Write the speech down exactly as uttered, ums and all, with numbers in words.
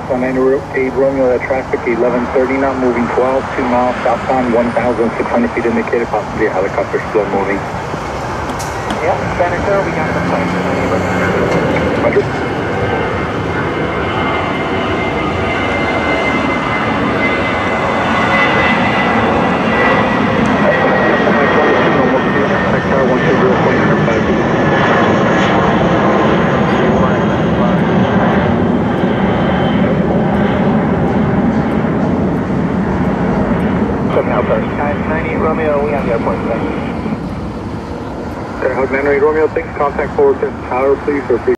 one ninety-eight Romeo, that traffic, eleven thirty knot, moving twelve, two miles southbound, one thousand six hundred feet indicated, possibly a helicopter slow moving. Yeah, Spanish Air, we got the plane. Roger. ninety Romeo, we on the airport today. Okay, Hug ninety-eight Romeo, thanks. Contact forward to tower, please, or please.